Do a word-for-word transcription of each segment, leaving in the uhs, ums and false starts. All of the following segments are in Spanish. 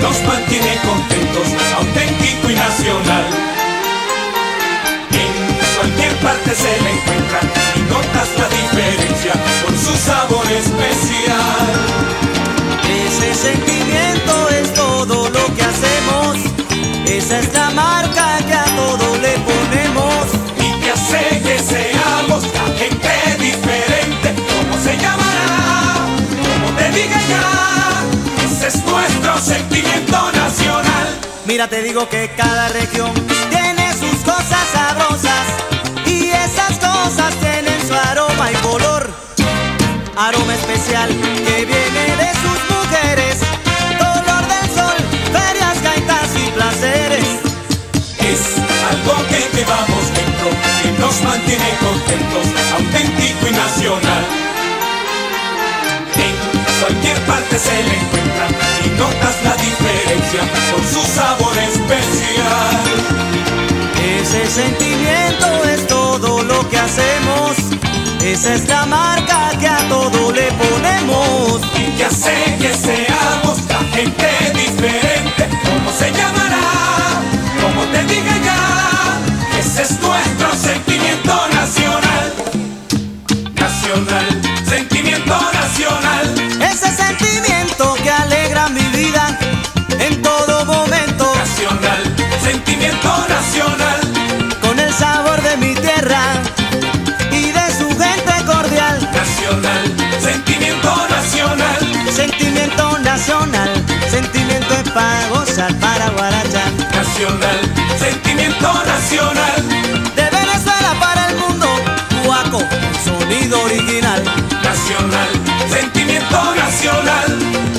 nos mantiene contentos, auténtico y nacional. En cualquier parte se le encuentra y notas la diferencia con su sabor especial. Ese sentimiento es todo lo que hacemos, esa es la marca que a todo le ponemos. Y que hace que seamos la gente diferente. ¿Cómo se llamará? ¿Cómo te diga ya? Ese es nuestro sentimiento nacional. Mira, te digo que cada región tiene sus cosas sabrosas y esas cosas tienen su aroma y color. Aroma especial que viene de sus mujeres, color del sol, ferias, gaitas y placeres. Es algo que llevamos dentro, que nos mantiene contentos, auténtico y nacional. En cualquier parte se le encuentra y notas la diferencia con su sabor especial. Ese sentimiento es todo lo que hacemos, esa es la marca que a todo le ponemos. Y que hace que seamos la gente diferente. ¿Cómo se llamará? ¿Cómo te diga ya? Ese es nuestro sentimiento nacional. Nacional, sentimiento nacional. Ese sentimiento que alegra mi vida en todo momento. Nacional, sentimiento nacional. Con el sabor de mi tierra y de su gente cordial. Nacional, sentimiento nacional. Sentimiento nacional, sentimiento es para gozar, para guarachar. Nacional, sentimiento nacional. De Venezuela para el mundo, Guaco, sonido original. Nacional, sentimiento nacional.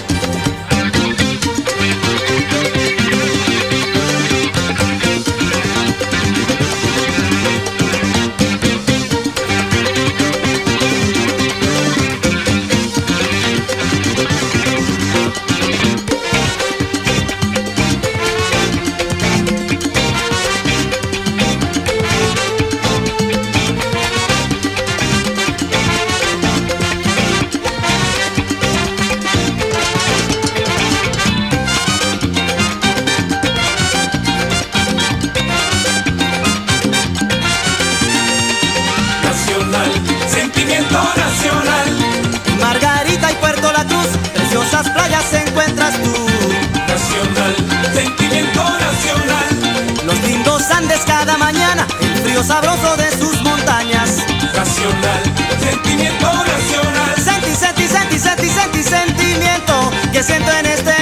Sentimiento nacional. Margarita y Puerto La Cruz, preciosas playas encuentras tú. Nacional, sentimiento nacional. Los lindos Andes cada mañana, el frío sabroso de sus montañas. Nacional, sentimiento nacional. Senti, senti, senti, senti, senti, sentimiento que siento en este